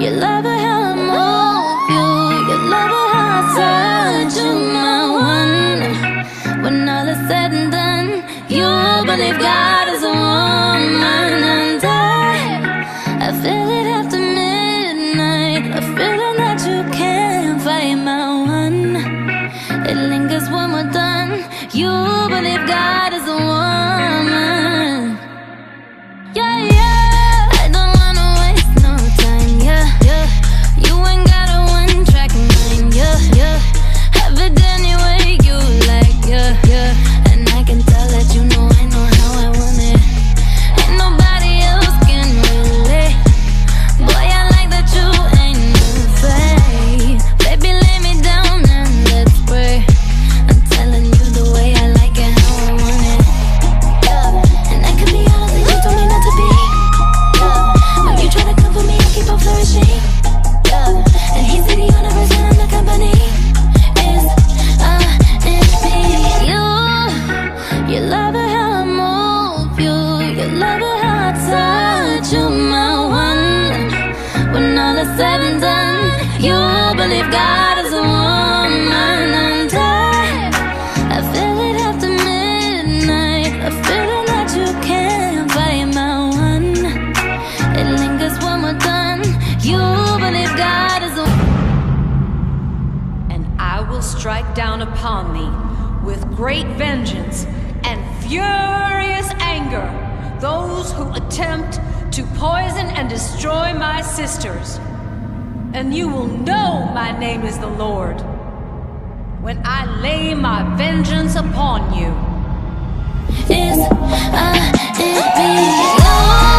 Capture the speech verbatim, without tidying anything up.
You love it how I move you. You love it how I touch you, my one. When all is said and done, you believe God is a woman. And I, I feel it after midnight, a feeling that you can't fight, my one. It lingers when we're done. You believe God is a woman. Yeah, yeah. I don't wanna waste no time. Yeah, yeah. You ain't got a one-track mind. Yeah, yeah. Have it any way you like. Yeah, yeah. And I can tell that you know I know how I want it. Ain't nobody else can relate. Boy, I like that you ain't afraid. Baby, lay me down and let's pray. I'm telling you the way I like it, how I want it. Yeah. And I can be all that you told me not to be. Yeah. When you try to comfort me, I keep on flourishing. Yeah. And he's the universe and I'm the company. Is a and me. You, you love it how I move you. You love it how I touch you, my one. When all is said and done, you believe God is a woman. And I, I feel it after midnight, a feeling that you can't fight, my one. It lingers when we're done. You believe God is a And I will strike down upon thee with great vengeance and furious anger those who attempt to poison and destroy my sisters. And you will know my name is the Lord when I lay my vengeance upon you. is a it be.